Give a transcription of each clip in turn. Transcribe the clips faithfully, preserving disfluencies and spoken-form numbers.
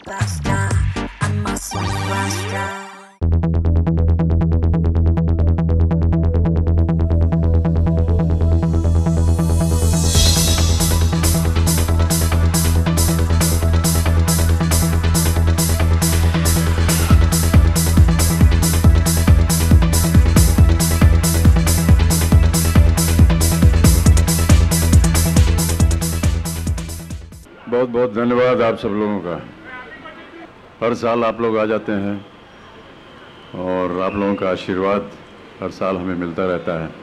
बहुत बहुत धन्यवाद आप सब लोगों का। हर साल आप लोग आ जाते हैं और आप लोगों का आशीर्वाद हर साल हमें मिलता रहता है।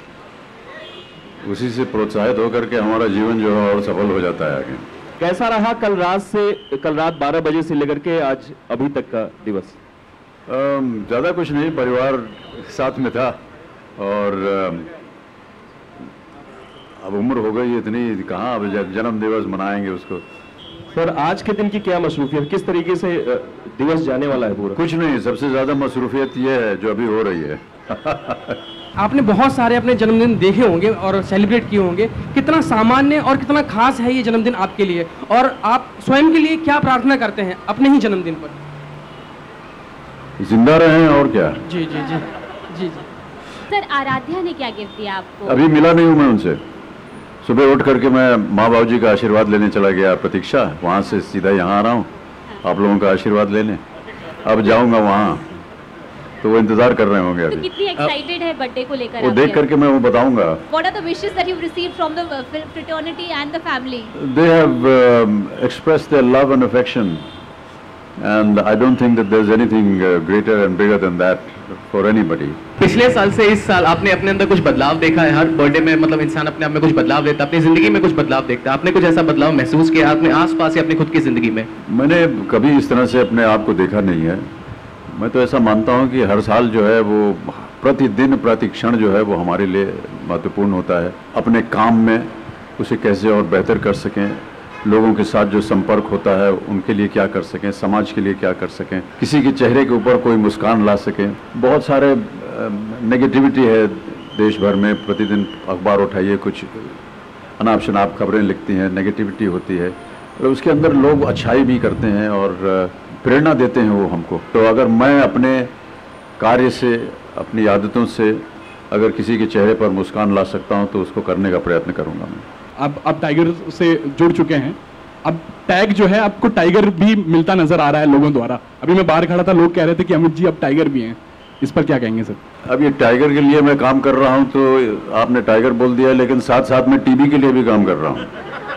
उसी से प्रोत्साहित होकर के हमारा जीवन जो है और सफल हो जाता है आगे। कैसा रहा कल रात से कल रात बारह बजे से लेकर के आज अभी तक का दिवस? ज़्यादा कुछ नहीं, परिवार साथ में था और अब उम्र हो गई इतनी, कहाँ अब जन्म दिवस मनाएंगे उसको। सर आज के दिन की क्या मसरूफियत, किस तरीके से दिवस जाने वाला है पूरा? कुछ नहीं, सबसे ज़्यादा मसरूफियत ये है जो अभी हो रही है। आपने बहुत सारे अपने जन्मदिन देखे होंगे और सेलिब्रेट किए होंगे, कितना सामान्य और कितना खास है ये जन्मदिन आपके लिए, और आप स्वयं के लिए क्या प्रार्थना करते हैं अपने ही जन्मदिन पर? जिंदा रहें और क्या। जी जी जी जी जी। सर आराध्या ने क्या गिफ्ट दिया आपको? अभी मिला नहीं हूँ मैं उनसे। सुबह उठ करके मैं माँ बाबू जी का आशीर्वाद लेने चला गया प्रतीक्षा, वहाँ से सीधा यहाँ आ रहा हूँ आप लोगों का आशीर्वाद लेने। अब जाऊँगा वहाँ तो वो इंतजार कर रहे होंगे अभी। तो कितनी एक्साइटेड है बर्थडे को लेकर? वो देख करके मैं वो बताऊंगा। What are the wishes that you've received from the fraternity and the family? They have um, expressed their love and affection, and I don't think that there's anything uh, greater and bigger than that for anybody. पिछले साल से इस साल आपने अपने अंदर कुछ बदलाव देखा है? हर बर्थडे में मतलब इंसान अपने आप में कुछ बदलाव देता है, अपनी जिंदगी में कुछ बदलाव देखता है। आपने कुछ ऐसा बदलाव महसूस किया अपने आसपास या अपनी खुद की जिंदगी में? मैंने कभी इस तरह से अपने आप को देखा नहीं है। मैं तो ऐसा मानता हूँ कि हर साल जो है वो प्रतिदिन प्रति क्षण जो है वो हमारे लिए महत्वपूर्ण होता है। अपने काम में उसे कैसे और बेहतर कर सकें, लोगों के साथ जो संपर्क होता है उनके लिए क्या कर सकें, समाज के लिए क्या कर सकें, किसी के चेहरे के ऊपर कोई मुस्कान ला सकें। बहुत सारे नेगेटिविटी है देश भर में, प्रतिदिन अखबार उठाइए कुछ अनाप शनाप खबरें लिखती हैं, नेगेटिविटी होती है, और उसके अंदर लोग अच्छाई भी करते हैं और प्रेरणा देते हैं वो हमको। तो अगर मैं अपने कार्य से, अपनी आदतों से अगर किसी के चेहरे पर मुस्कान ला सकता हूं तो उसको करने का प्रयत्न करूंगा मैं। अब अब टाइगर से जुड़ चुके हैं, अब टैग जो है आपको टाइगर भी मिलता नजर आ रहा है लोगों द्वारा। अभी मैं बाहर खड़ा था, लोग कह रहे थे कि अमित जी अब टाइगर भी हैं, इस पर क्या कहेंगे सर? अब ये टाइगर के लिए मैं काम कर रहा हूं तो आपने टाइगर बोल दिया, लेकिन साथ साथ में टीबी के लिए भी काम कर रहा हूं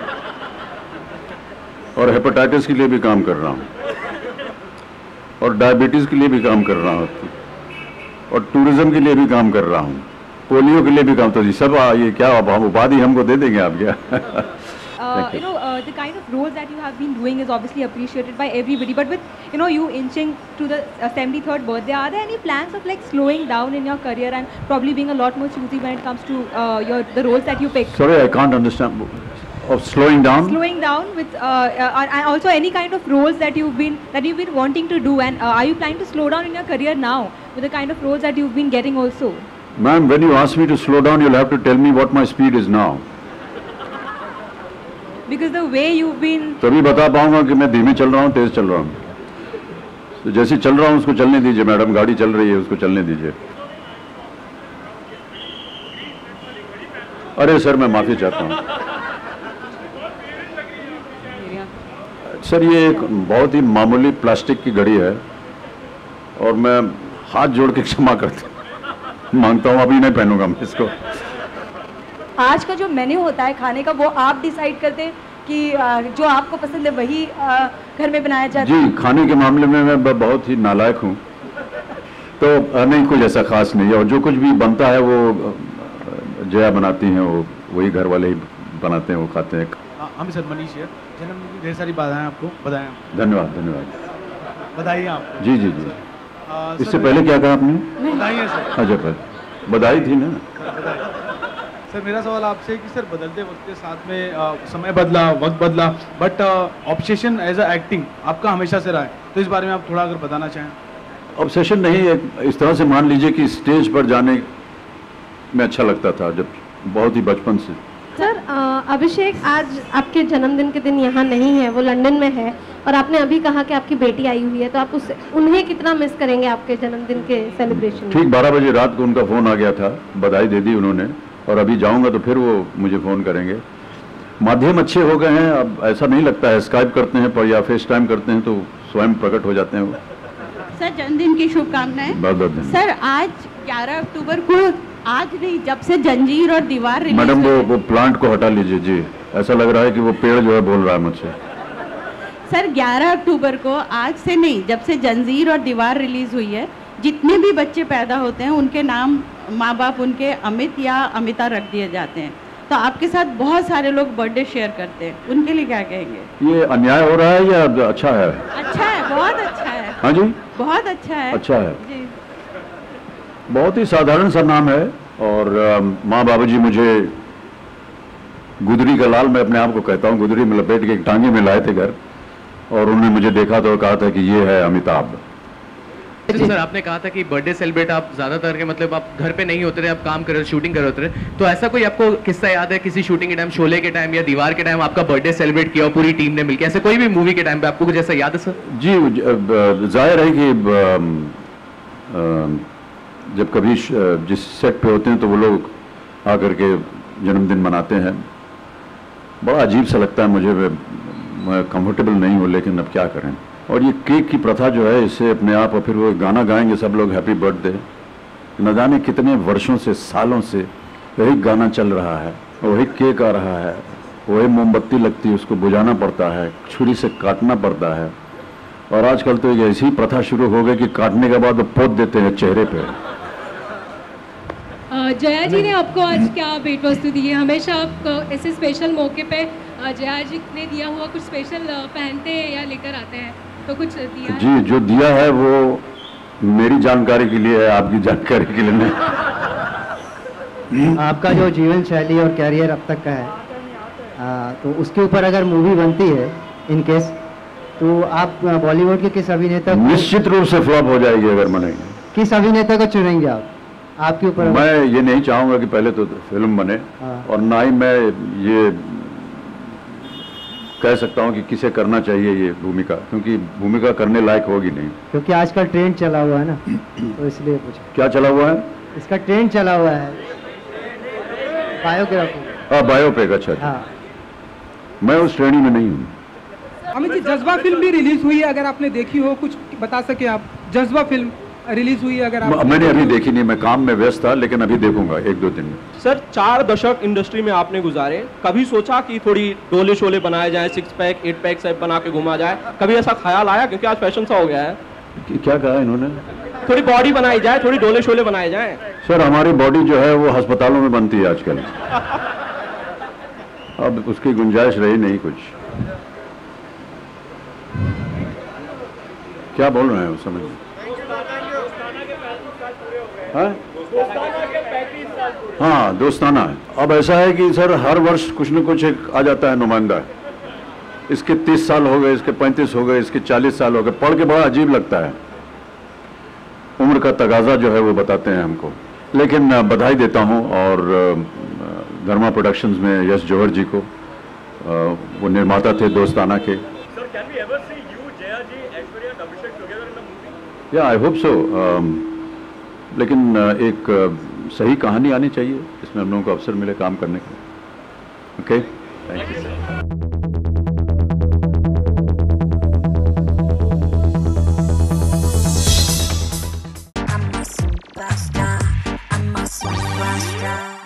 और हेपेटाइटिस के लिए भी काम कर रहा हूं और डायबिटीज के लिए भी काम कर रहा हूँ और टूरिज्म के लिए भी काम कर रहा हूँ, पोलियो के लिए भी काम। तो जी सब ये क्या अब हम उपाधि हमको दे देंगे आप क्या? Uh, you know, uh, the kind of roles that you have been doing is obviously appreciated by everybody. But with, you know, you inching to the uh, seventy-third birthday, are there any plans of like slowing down in your career and probably being a lot more choosy when it comes to uh, your the roles that you pick? Sorry, I can't understand. Of slowing down? Slowing down with, uh, uh, and also any kind of roles that you've been that you've been wanting to do, and uh, are you planning to slow down in your career now with the kind of roles that you've been getting also? Ma'am, when you ask me to slow down, you'll have to tell me what my speed is now. Because the way you've been. तभी बता पाऊंगा कि मैं धीमे चल रहा हूँ, तेज चल रहा हूँ। तो जैसे चल रहा हूँ उसको चलने दीजिए मैडम, गाड़ी चल रही है उसको चलने दीजिए। अरे सर मैं माफी चाहता हूँ सर, ये एक बहुत ही मामूली प्लास्टिक की घड़ी है और मैं हाथ जोड़ के क्षमा करता मांगता हूँ, अभी नहीं पहनूंगा मैं इसको। आज का जो मेन्यू होता है खाने का, वो आप डिसाइड करते हैं कि जो आपको पसंद है वही घर में बनाया जाता है? जी, खाने के मामले में मैं बहुत ही नालायक हूँ, तो नहीं कुछ ऐसा खास नहीं है, और जो कुछ भी बनता है वो जया बनाती हैं, वो वही घर वाले ही बनाते हैं, वो खाते हैं। हम सर मनीष है, जन्मदिन की ढेर सारी बधाएं आपको। बधाएं। धन्यवाद धन्यवाद। बधाई आपको। जी जी जी। इससे पहले क्या कहा आपने? बधाई है सर। अच्छा पर बधाई थी ना। सर मेरा सवाल आपसे कि सर बदलते वक्त के साथ में आ, समय बदला, वक्त बदला, but obsession as a acting आपका हमेशा से रहा है, तो इस बारे में आप थोड़ा अगर बताना चाहें। ऑब्सेशन नहीं है, इस तरह से मान लीजिए कि स्टेज पर जाने में अच्छा लगता था जब बहुत ही बचपन से। सर अभिषेक, आज आपके जन्मदिन के दिन यहाँ नहीं है, वो लंदन में है, और आपने अभी कहा कि आपकी बेटी आई हुई है, तो आप उस उन्हें कितना मिस करेंगे आपके जन्मदिन के सेलिब्रेशन में? ठीक बारह बजे रात को उनका फ़ोन आ गया था, बधाई दे दी उन्होंने, और अभी जाऊंगा तो फिर वो मुझे फ़ोन करेंगे। माध्यम अच्छे हो गए हैं, अब ऐसा नहीं लगता है स्काइप करते हैं पर या फेस टाइम करते हैं तो स्वयं प्रकट हो जाते हैं वो। सर, जन्मदिन की शुभकामनाएं। बहुत बहुत धन्यवाद। सर, आज ग्यारह अक्टूबर को, आज नहीं, जब से जंजीर और दीवार रिलीज मैडम वो वो प्लांट को हटा लीजिए जी, ऐसा लग रहा है कि वो पेड़ जो है बोल रहा है मुझसे। सर, ग्यारह अक्टूबर को, आज से नहीं, जब से जंजीर और दीवार रिलीज हुई है, जितने भी बच्चे पैदा होते हैं उनके नाम माँ बाप उनके अमित या अमिता रख दिए जाते हैं। तो आपके साथ बहुत सारे लोग बर्थडे शेयर करते हैं, उनके लिए क्या कहेंगे? ये अन्याय हो रहा है या अच्छा है? अच्छा है, बहुत अच्छा है। हाँ जी, बहुत अच्छा है। अच्छा है जी। बहुत ही साधारण सा नाम है, और माँ बाबूजी मुझे गुदरी का लाल, मैं अपने आप को कहता हूँ, गुदरी में लपेट के एक टांगे में लाए थे घर, और उन्होंने मुझे देखा तो कहा था कि ये है अमिताभ। सर, आपने कहा था कि बर्थडे सेलिब्रेट आप ज्यादातर के मतलब आप घर पे नहीं होते थे, आप काम कर रहे, शूटिंग कर रहे थे, तो ऐसा कोई आपको किस्सा याद है किसी शूटिंग के टाइम, शोले के टाइम या दीवार के टाइम आपका बर्थडे सेलिब्रेट किया हो पूरी टीम ने मिलकर, ऐसे कोई भी मूवी के टाइम पे आपको कुछ ऐसा याद है? सर जी, जाहिर है कि जब कभी जिस सेट पे होते हैं तो वो लोग आकर के जन्मदिन मनाते हैं, बड़ा अजीब सा लगता है मुझे, मैं कंफर्टेबल नहीं हूँ, लेकिन अब क्या करें। और ये केक की प्रथा जो है, इससे अपने आप, और फिर वो गाना गाएंगे सब लोग हैप्पी बर्थडे, न जाने कितने वर्षों से, सालों से वही गाना चल रहा है, वही केक आ रहा है, वही मोमबत्ती लगती है, उसको बुझाना पड़ता है, छुरी से काटना पड़ता है, और आजकल तो एक ऐसी प्रथा शुरू हो गई कि काटने के बाद वो पोत देते हैं चेहरे पे। जया जी ने आपको आज क्या भेंट वस्तु दी है? हमेशा आप ऐसे स्पेशल मौके पे जया जी ने दिया हुआ कुछ स्पेशल पहनते हैं या लेकर आते हैं, तो कुछ दिया है? जी, जो दिया है वो मेरी जानकारी के लिए है, आपकी जानकारी के लिए नहीं। आपका जो जीवन शैली और कैरियर अब तक का है, आ, तो उसके ऊपर अगर मूवी बनती है इन केस, तो आप बॉलीवुड के किस अभिनेता, निश्चित रूप से फ्लॉप हो जाएगी अगर बनेगी। किस अभिनेता को चुनेंगे आप? आपके ऊपर। मैं ये नहीं चाहूंगा कि पहले तो फिल्म बने, और ना ही मैं ये कह सकता हूँ कि किसे करना चाहिए ये भूमिका, क्योंकि भूमिका करने लायक होगी नहीं। क्योंकि आजकल ट्रेंड चला हुआ है ना, तो इसलिए पूछा। क्या चला हुआ है? इसका ट्रेंड चला हुआ है, बायोग्राफी। हाँ, बायोपिक। अच्छा, हाँ। मैं उस श्रेणी में नहीं हूँ। अमित जी, जज्बा फिल्म भी रिलीज हुई है, अगर आपने देखी हो, कुछ बता सके आप? जज्बा फिल्म रिलीज हुई है, अगर आप... मैंने अभी देखी नहीं, मैं काम में व्यस्त था, लेकिन अभी देखूंगा एक दो दिन में। सर, चार दशक इंडस्ट्री में आपने गुजारे, कभी सोचा कि थोड़ी डोले शोले बनाए जाए, सिक्स पैक एट पैक सब बना के घुमा जाए, कभी ऐसा ख्याल आया? क्योंकि आज फैशन सा हो गया है। क्या कहा इन्होंने? थोड़ी बॉडी बनाई जाए, थोड़ी डोले शोले बनाए जाए। सर, हमारी बॉडी जो है वो अस्पतालों में बनती है आजकल, अब उसकी गुंजाइश रही नहीं कुछ। क्या बोल रहे हैं समझ? हाँ हाँ, दोस्ताना है। अब ऐसा है कि सर हर वर्ष कुछ न कुछ एक आ जाता है नुमाइंदा, इसके तीस साल हो गए, इसके पैंतीस हो गए, इसके चालीस साल हो गए, पढ़ के बड़ा अजीब लगता है। उम्र का तगाजा जो है वो बताते हैं हमको। लेकिन बधाई देता हूँ, और धर्मा प्रोडक्शंस में यश जौहर जी को, वो निर्माता थे दोस्ताना के। या आई होप सो, लेकिन एक सही कहानी आनी चाहिए इसमें हम लोगों को अवसर मिले काम करने का। Okay, thank you sir. I'm a superstar. I'm a superstar.